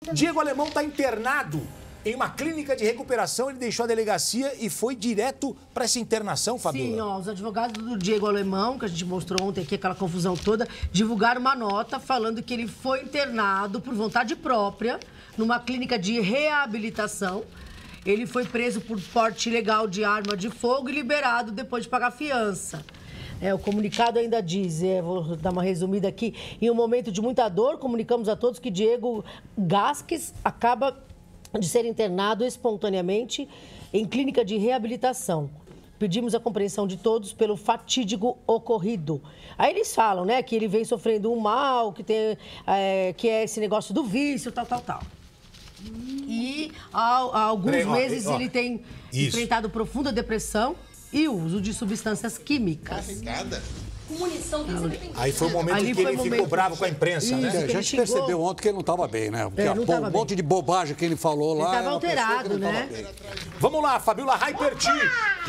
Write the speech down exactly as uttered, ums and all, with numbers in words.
Diego Alemão está internado em uma clínica de recuperação. Ele deixou a delegacia e foi direto para essa internação, Fabiola. Sim, ó, os advogados do Diego Alemão, que a gente mostrou ontem aqui, aquela confusão toda, divulgaram uma nota falando que ele foi internado por vontade própria numa clínica de reabilitação. Ele foi preso por porte ilegal de arma de fogo e liberado depois de pagar fiança. É, o comunicado ainda diz, é, vou dar uma resumida aqui, em um momento de muita dor, comunicamos a todos que Diego Gasques acaba de ser internado espontaneamente em clínica de reabilitação. Pedimos a compreensão de todos pelo fatídico ocorrido. Aí eles falam, né, que ele vem sofrendo um mal, que, tem, é, que é esse negócio do vício, tal, tal, tal. E há, há alguns Peraí, ó, meses ó, ele tem isso. enfrentado profunda depressão e o uso de substâncias químicas. Carregada. Com munição que você tem. Aí foi o momento Ali em que foi ele o ficou momento- bravo com a imprensa, Isso. né? A que ele gente xingou. percebeu ontem que ele não estava bem, né? Porque É, a não bo- tava um bem. monte de bobagem que ele falou lá. Ele tava era uma pessoa que alterado, não tava né? bem. Vamos lá, Fabiola Hyperti.